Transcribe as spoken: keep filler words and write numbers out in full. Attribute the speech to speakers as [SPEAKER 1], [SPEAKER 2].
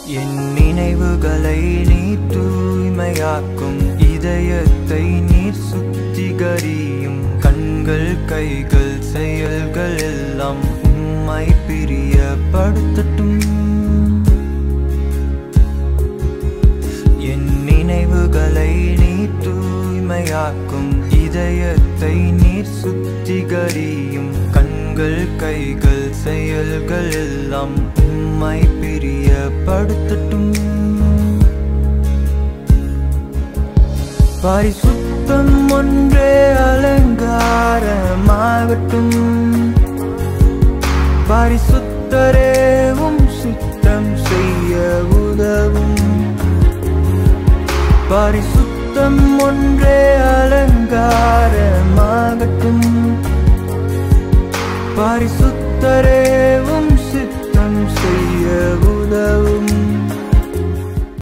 [SPEAKER 1] என் நினைவுகளை நீ தூய்மையாக்கும், இதயத்தை நீர் சுத்திகரியும். கண்கள் கைகள் செயல்கள் எல்லாம் உம்மை பிரியப்படுத்தட்டும். என் நினைவுகளை நீ தூய்மையாக்கும், இதயத்தை நீர் சுத்திகரியும். கண்கள் கைகள் செயல்கள் எல்லாம் உம்மை பிரியப்படுத்தட்டும். பரிசுத்தம் ஒன்றே அலங்காரமாகட்டும். பரிசுத்தரேவும் சுத்தம் செய்ய உதவும். பரிசுத்தம் ஒன்றே அலங்காரமாகட்டும். பரிசுத்த